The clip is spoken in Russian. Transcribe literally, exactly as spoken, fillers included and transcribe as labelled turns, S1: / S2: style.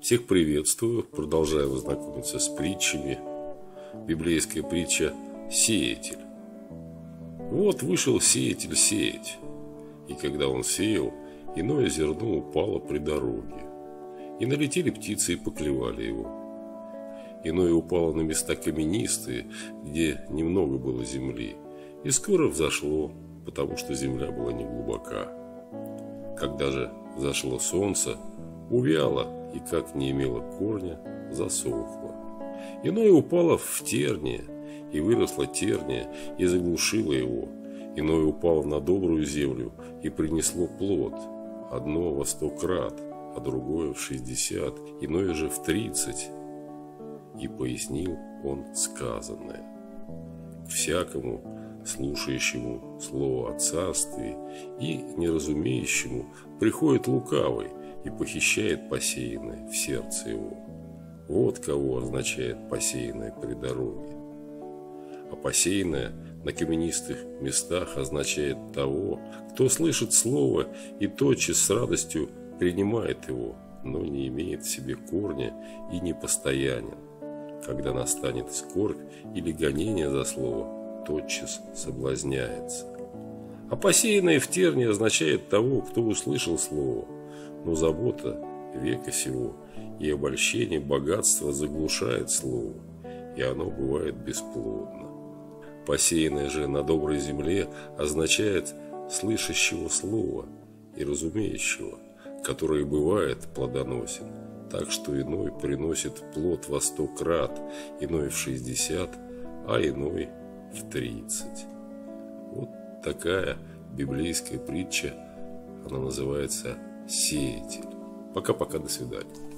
S1: Всех приветствую, продолжаю знакомиться с притчами. Библейская притча «Сеятель». Вот вышел сеятель сеять, и когда он сеял, иное зерно упало при дороге, и налетели птицы и поклевали его. Иное упало на места каменистые, где немного было земли, и скоро взошло, потому что земля была неглубока. Когда же взошло солнце, увяло, и как не имело корня, засохло. Иное упало в терния, и выросла терния, и заглушила его. Иное упало на добрую землю, и принесло плод, одно во сто крат, а другое в шестьдесят, иное же в тридцать. И пояснил он сказанное. К всякому, слушающему слово о царстве и неразумеющему, приходит лукавый и похищает посеянное в сердце его. Вот кого означает посеянное при дороге. А посеянное на каменистых местах означает того, кто слышит слово и тотчас с радостью принимает его, но не имеет в себе корня и не постоянен. Когда настанет скорбь или гонение за слово, тотчас соблазняется. А посеянное в терне означает того, кто услышал слово, но забота века сего и обольщение богатства заглушает слово, и оно бывает бесплодно. Посеянное же на доброй земле означает слышащего слова и разумеющего, который бывает плодоносен, так что иной приносит плод во сто крат, иной в шестьдесят, а иной в тридцать. Вот такая библейская притча, она называется «Сеятель». Пока-пока, до свидания.